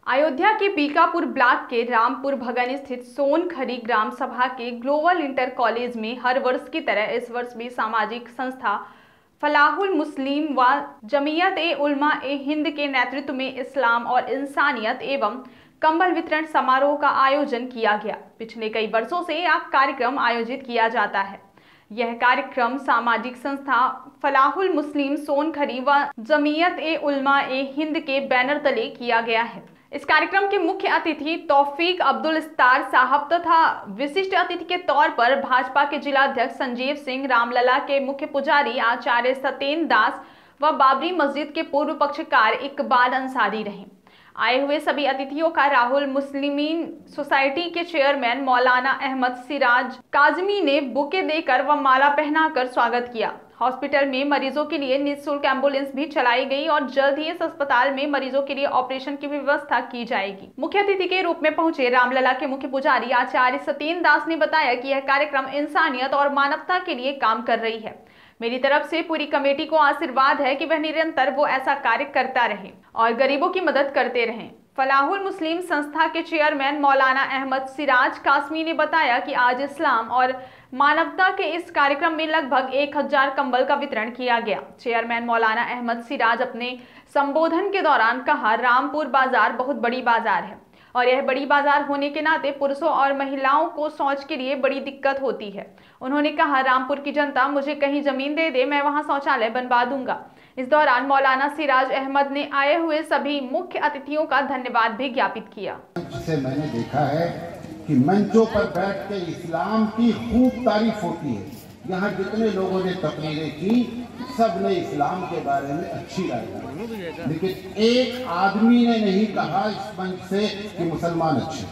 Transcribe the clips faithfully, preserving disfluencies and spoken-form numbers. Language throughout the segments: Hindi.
अयोध्या के बीकापुर ब्लॉक के रामपुर भगन स्थित सोनखरी ग्राम सभा के ग्लोबल इंटर कॉलेज में हर वर्ष की तरह इस वर्ष भी सामाजिक संस्था फलाहुल मुस्लिम व जमीयत ए उलमा ए हिंद के नेतृत्व में इस्लाम और इंसानियत एवं कंबल वितरण समारोह का आयोजन किया गया। पिछले कई वर्षों से यह कार्यक्रम आयोजित किया जाता है। यह कार्यक्रम सामाजिक संस्था फलाहुल मुस्लिम सोनखरी व जमीयत ए उलमा ए हिंद के बैनर तले किया गया है। इस कार्यक्रम के मुख्य अतिथि तौफीक अब्दुल इस्तार साहब तथा विशिष्ट अतिथि के तौर पर भाजपा के जिलाध्यक्ष संजीव सिंह, रामलला के मुख्य पुजारी आचार्य सत्येंद्र दास व बाबरी मस्जिद के पूर्व पक्षकार इकबाल अंसारी रहे। आए हुए सभी अतिथियों का राहुल मुस्लिमीन सोसाइटी के चेयरमैन मौलाना अहमद सिराज काजमी ने बुके देकर व माला पहनाकर स्वागत किया। हॉस्पिटल में मरीजों के लिए निःशुल्क एम्बुलेंस भी चलाई गई और जल्द ही इस अस्पताल में मरीजों के लिए ऑपरेशन की व्यवस्था की जाएगी। मुख्य अतिथि के रूप में पहुंचे रामलला के मुख्य पुजारी आचार्य सत्येंद्र दास ने बताया कि यह कार्यक्रम इंसानियत और मानवता के लिए काम कर रही है। मेरी तरफ से पूरी कमेटी को आशीर्वाद है कि वह निरंतर वो ऐसा कार्य करता रहे और गरीबों की मदद करते रहें। फलाहुल मुस्लिम संस्था के चेयरमैन मौलाना अहमद सिराज कासमी ने बताया कि आज इस्लाम और मानवता के इस कार्यक्रम में लगभग एक हजार कंबल का वितरण किया गया। चेयरमैन मौलाना अहमद सिराज अपने संबोधन के दौरान कहा, रामपुर बाजार बहुत बड़ी बाजार है और यह बड़ी बाजार होने के नाते पुरुषों और महिलाओं को शौच के लिए बड़ी दिक्कत होती है। उन्होंने कहा, रामपुर की जनता मुझे कहीं जमीन दे दे, मैं वहां शौचालय बनवा दूंगा। इस दौरान मौलाना सिराज अहमद ने आए हुए सभी मुख्य अतिथियों का धन्यवाद भी ज्ञापित किया। से मैंने देखा है कि मंचों पर बैठ के इस्लाम की खूब तारीफ होती है। यहाँ जितने लोगों ने तकरीरें की सब ने इस्लाम के बारे में अच्छी राय दी, लेकिन एक आदमी ने नहीं कहा इस मंच से कि मुसलमान अच्छे।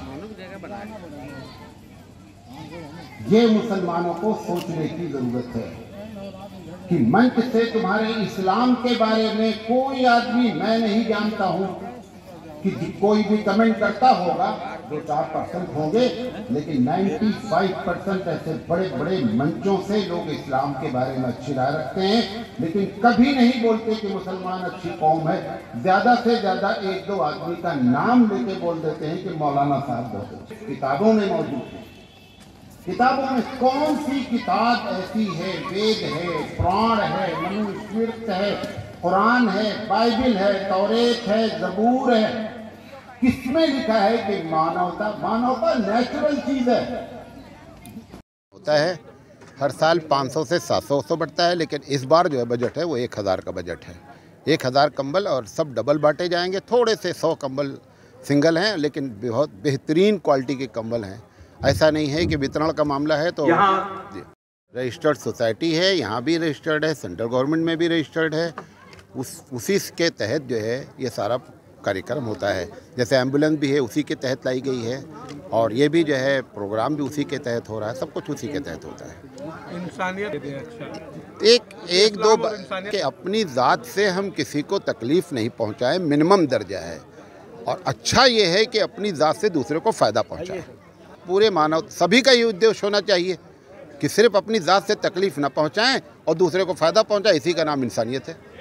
ये मुसलमानों को सोचने की जरूरत है कि मंच से तुम्हारे इस्लाम के बारे में कोई आदमी, मैं नहीं जानता हूं कि कोई भी कमेंट करता होगा, दो चार परसेंट होंगे, लेकिन पचानवे परसेंट ऐसे बड़े बड़े मंचों से लोग इस्लाम के बारे में अच्छी राय रखते हैं, लेकिन कभी नहीं बोलते कि मुसलमान अच्छी कौम है। ज्यादा से ज्यादा एक दो आदमी का नाम लेके बोल देते हैं कि मौलाना साहब बहुत अच्छे। किताबों में मौजूद है, किताबों में कौन सी किताब ऐसी है, वेद है, पुराण है, मनुस्मृत है, कुरान है, बाइबिल है, तौरेत है, जबूर है, किसमें लिखा है कि मानवता मानवता नेचुरल चीज है। होता है हर साल पाँच सौ से सात सौ सौ बढ़ता है, लेकिन इस बार जो है बजट है वो एक हज़ार का बजट है। एक हज़ार कंबल और सब डबल बांटे जाएंगे। थोड़े से सौ कंबल सिंगल हैं, लेकिन बहुत बेहतरीन क्वालिटी के कंबल हैं। ऐसा नहीं है कि वितरण का मामला है तो रजिस्टर्ड सोसाइटी है, यहाँ भी रजिस्टर्ड है, सेंट्रल गवर्नमेंट में भी रजिस्टर्ड है। उस उसी के तहत जो है ये सारा कार्यक्रम होता है। जैसे एम्बुलेंस भी है उसी के तहत लाई गई है, और ये भी जो है प्रोग्राम भी उसी के तहत हो रहा है। सब कुछ उसी के तहत होता है। इंसानियत एक एक दो कि अपनी ज़ात से हम किसी को तकलीफ़ नहीं पहुंचाएं, मिनिमम दर्जा है। और अच्छा ये है कि अपनी ज़ात से दूसरे को फ़ायदा पहुंचाएं। पूरे मानव सभी का ये उद्देश्य होना चाहिए कि सिर्फ अपनी ज़ात से तकलीफ़ ना पहुंचाएं और दूसरे को फ़ायदा पहुंचाएं। इसी का नाम इंसानियत है।